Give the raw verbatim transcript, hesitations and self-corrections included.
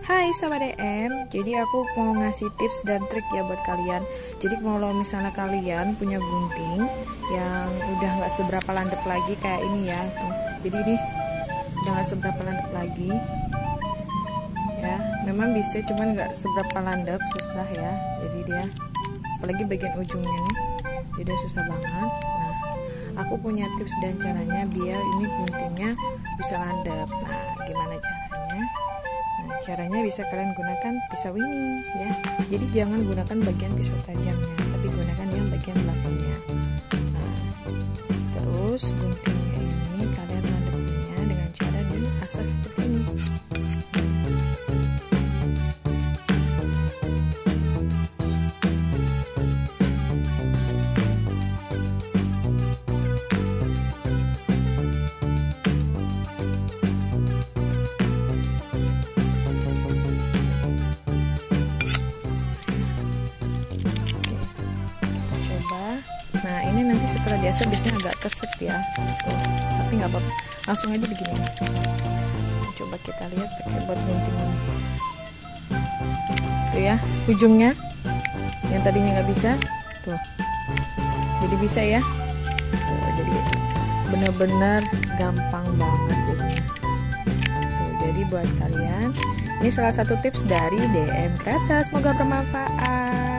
Hai sahabat D M, jadi aku mau ngasih tips dan trik ya buat kalian. Jadi kalau misalnya kalian punya gunting yang udah nggak seberapa landep lagi kayak ini ya, tuh. Jadi ini udah nggak seberapa landep lagi, ya. Memang bisa, cuman nggak seberapa landep, susah ya. Jadi dia, apalagi bagian ujungnya nih, jadi susah banget. Nah, aku punya tips dan caranya biar ini guntingnya bisa landep. Nah, gimana caranya? Nah, caranya bisa kalian gunakan pisau ini ya. Jadi jangan gunakan bagian pisau tajamnya, tapi gunakan yang bagian belakangnya. Nah, terus guntingnya ini kalian landepinnya dengan cara diasah seperti ini. Nah, ini nanti setelah diasah biasanya agak keset ya, tuh. Tapi nggak apa-apa, langsung aja begini. Coba kita lihat pakai buat gunting ini. Tuh ya, ujungnya yang tadinya nggak bisa, tuh, jadi bisa ya. Tuh, jadi bener-bener gampang banget jadinya. Tuh, jadi buat kalian, ini salah satu tips dari D M Creata. Semoga bermanfaat.